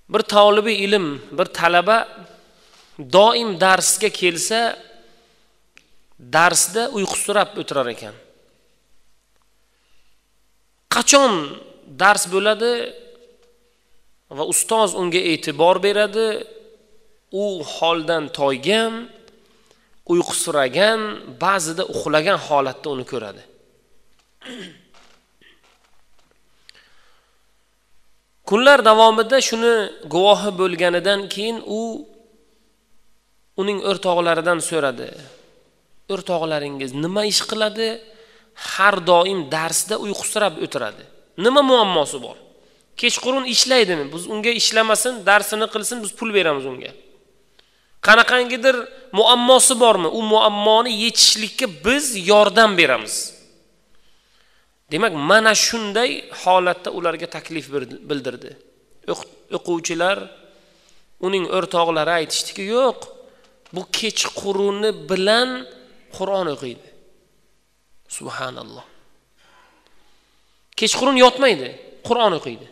Bir tolibi ilm, bir talaba doim darsga kelsa, darsda uyqusirab o'tirar ekan. Qachon dars bo'ladi va ustoz unga e'tibor beradi, u holdan toygan, uyqusiragan, ba'zida uxlagan holatda uni ko'radi. Kunlar davomida shuni guvohi bo'lganidan keyin uning o'rtoqlaridan so'radi. O'rtoqlaringiz nima ish qiladi? Har doim darsda uyqusirab o'tiradi. Nima muammosi bor? Kechqurun ishlaydimi? Biz unga ishlamasin, darsini qilsin, biz pul beramiz unga. Qanaqangidir muammosi bormi? U muammoni yechishlikka biz yordam beramiz. Demak, mana shunday holatda ularga taklif bildirdi. O'quvchilar, uning o'rtoqlari aytishdiki, yo'q, bu kechquruni bilan Qur'on o'qiydi. Subhanalloh. Kechqurun yotmaydi, Qur'on o'qiydi.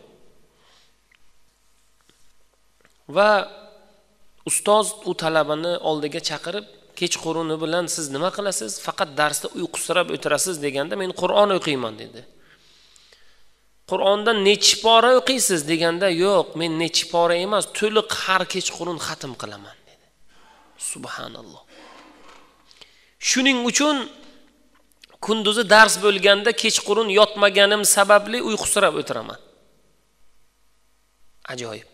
Va ustoz u talabani oldiga chaqirib, kechquruni bilan siz nima qilasiz? Faqat darsda uyqusirab o'tirasiz deganda, men Qur'on o'qiyman dedi. Qur'ondan nechi pora o'qiysiz deganda, yo'q, men nechi pora emas, to'liq har kechqurun xatm qilaman dedi. Subhanalloh. Shuning uchun kunduzi dars bo'lganda kechqurun yotmaganim sababli uyqusirab o'tiraman. Ajoyib.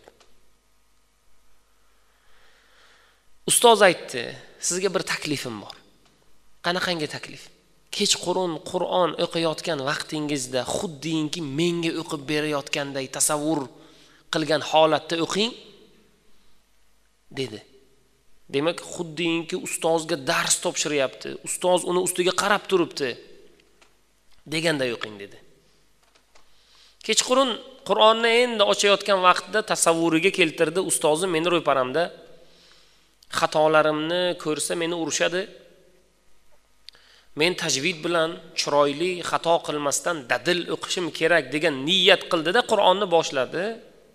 Ustoz aytdi, sizga bir taklifim bor. Qanaqangi taklif? Kechqurun Qur'on o'qiyotgan vaqtingizda xuddinki menga o'qib berayotganday tasavvur qilgan holatda o'qing dedi. Demak, xuddinki ustozga dars topshiryapti, ustoz uni ustiga qarab turibdi deganday o'qing dedi. Kechqurun Qur'onni endi ochayotgan vaqtda tasavvuriga keltirdi, ustozim meni ro'paramda, xatolarimni ko'rsa meni urishadi. Men tajvid bilan chiroyli, xato qilmasdan dadil o'qishim kerak degan niyat qildida Qur'onni boshladi.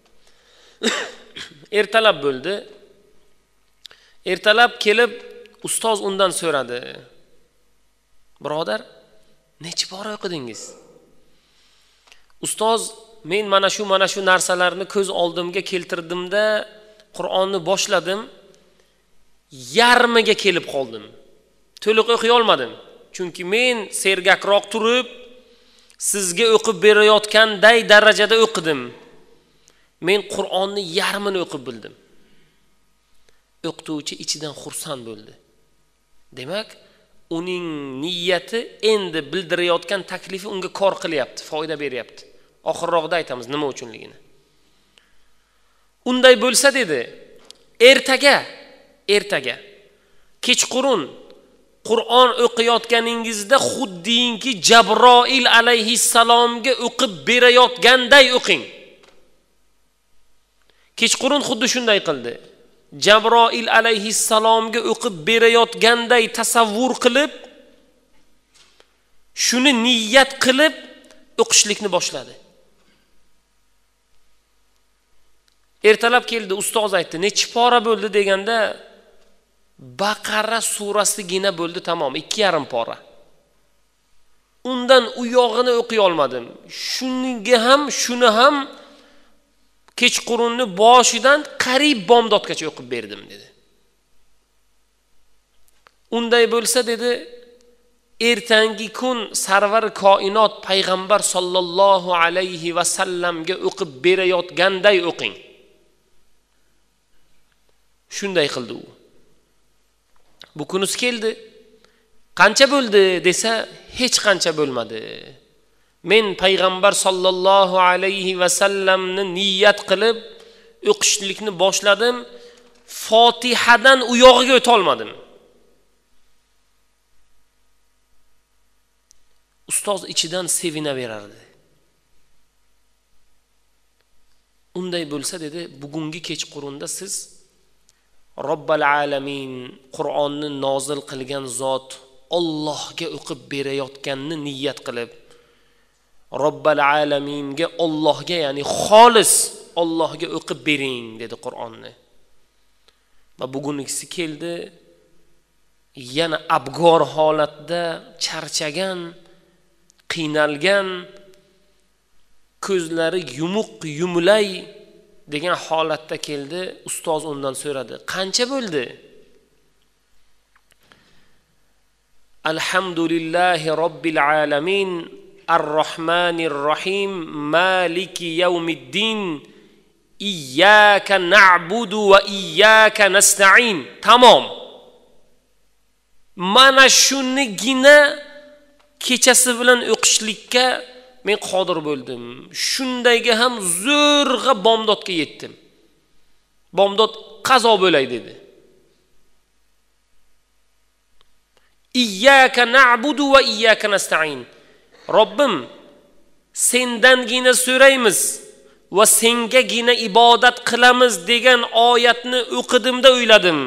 Ertalab bo'ldi. Ertalab kelib ustoz undan so'radi. Birodar, necha pora o'qidingiz? Ustoz, men mana shu narsalarni ko'z oldimga keltirdimda Qur'onni boshladim. Yarmiga kelib qoldim. To'liq o'qiy olmadim. Chunki men sergakroq turib, sizga o'qib berayotganday darajada o'qidim. Men Qur'onni yarmini o'qib bildim. O'qituvchi ichidan xursand bo'ldi. Demak, uning niyati endi bildirayotgan taklifi unga kor qilyapti, foyda beryapti. Oxirroqda aytamiz nima uchunligini. Unday bo'lsa dedi, ertaga kechqurun Qur'on o'qiyotganingizda xuddinki Jabroil alayhissalomga o'qib berayotganday o'qing. Kechqurun xuddi shunday qildi. Jabroil alayhissalomga o'qib berayotganday tasavvur qilib, shuni niyat qilib o'qishlikni boshladi. Ertalab keldi, ustoz aytdi, nechi pora bo'ldi deganda, Baqara surasigina bo'ldi, tamom, 2,5 pora. Undan u yog'ini o'qiy olmadim. Shuni ham kechqurunni boshidan qarib bomdodgacha o'qib berdim dedi. Unday bo'lsa dedi, ertangi kun sarvar koinot payg'ambar sollallohu alayhi va sallamga o'qib berayotganday o'qing. Shunday qildi u. Bu kunus keldi. Qancha bo'ldi desa, hech qancha bo'lmadi. Men payg'ambar sollallohu alayhi va sallamni niyat qilib o'qishlikni boshladim. Fotihadan u yog'iga o'ta olmadim. Ustoz ichidan sevinaverardi. Unday bo'lsa dedi, bugungi kechqurunda siz Robbil alamin, Qur'onni nozil qilgan zot Allohga o'qib berayotganini niyat qilib, Robbil alaminga, Allohga, ya'ni xolis Allohga o'qib bering dedi Qur'onni. Va bugunisi keldi, yana abgor holatda charchagan, qiynalgan, ko'zlari yumulay degan holatda keldi. Ustoz undan so'radi, qancha bo'ldi? Alhamdulillahi robbil alamin, ar-rohmanir rohim, maliki yawmiddin, iyyaka na'budu va iyyaka nasta'in. Tamom. Mana shunigina kechasi bilan o'qishlikka men qodir bo'ldim. Shundayga ham zo'rg'a bomdodga yetdim. Bomdod qazo bo'lay dedi. İyyâke na'budu ve iyyâke nesta'in. Robbim, sendangina so'raymiz va sengagina ibodat qilamiz degan oyatni o'qidimda o'yladim.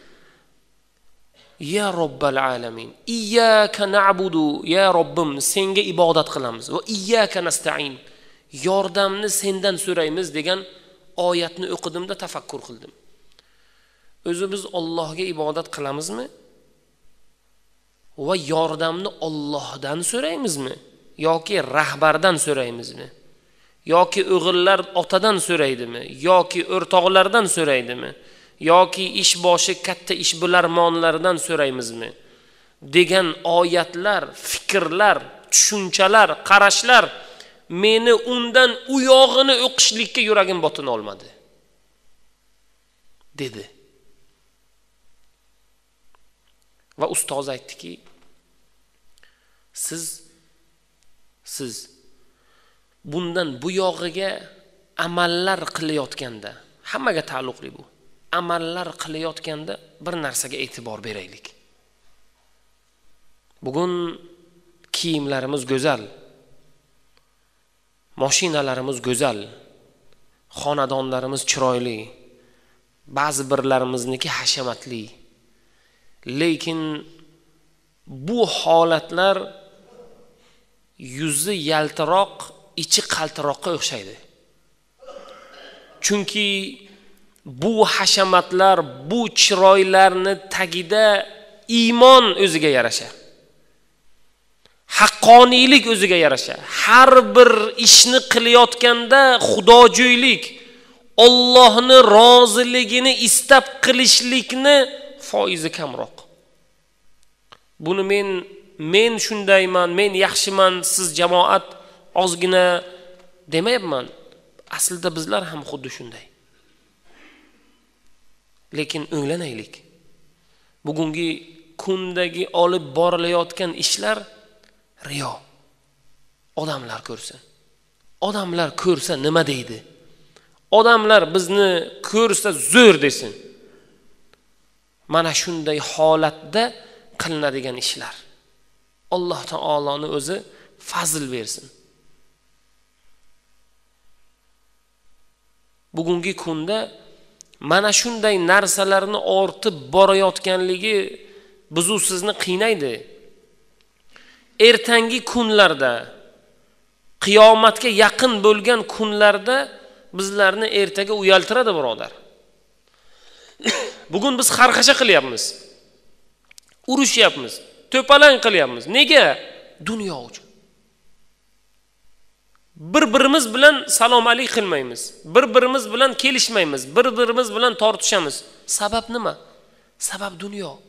Ya Robbal alamin, iyyaka na'budu, ya Robbim, senga ibodat qilamiz va iyyaka nasta'in, yordamni sendan so'raymiz degan oyatni o'qidimda tafakkur qildim. O'zi biz Allohga ibodat qilamizmi? Va yordamni Allohdan so'raymizmi yoki rahbardan so'raymizmi? Yoki o'g'illar otadan so'raydimi yoki o'rtoqlardan so'raydimi yoki ish boshi katta ishbilarmonlardan so'raymizmi degan oyatlar, fikrlar, tushunchalar, qarashlar meni undan u yog'ini o'qishlikka yuragim botina olmadi dedi. Va ustoz aytdiki, siz bundan bu yog'iga amallar qilayotganda, hammaga taalluqli bu. Amallar qilayotganda bir narsaga e'tibor beraylik. Bugun kiyimlarimiz go'zal, mashinalarimiz go'zal, xonadonlarimiz chiroyli, ba'zi birlarimizniki hashamatli. Lekin bu holatlar yuzi yaltiroq, ichi qaltiroqqa o'xshaydi. Chunki bu hashamatlar, bu chiroylarni tagida iymon o'ziga yarasha, haqqoniylik o'ziga yarasha, har bir ishni qilayotganda xudojo'ylik, Allohni roziligini istab qilishlikni foizi kamroq. Buni men shundayman, men yaxshiman, siz jamoat ozgina demayapman. Aslida bizlar ham xuddi shunday. Lekin o'nglanaylik. Bugungi kundagi olib borilayotgan ishlar riyo. Odamlar ko'rsin. Odamlar ko'rsa nima deydi? Odamlar bizni ko'rsa zo'r desin. Mana shunday holatda qilinadigan ishlar. Alloh taoloning o'zi fazl bersin. Bugungi kunda mana shunday narsalarni ortib borayotganligi bizni sizni qiynaydi. Ertangi kunlarda, qiyomatga yaqin bo'lgan kunlarda bizlarni ertaga uyaltiradi, birodar. Bugun biz xarxasha qilyapmiz. Urushyapmiz, to'palang qilyapmiz. Nega? Dunyo uchun. Bir-birimiz bilan salom alik qilmaymiz. Bir-birimiz bilan kelishmaymiz. Bir-birimiz bilan tortishamiz. Sabab nima? Sabab dunyo.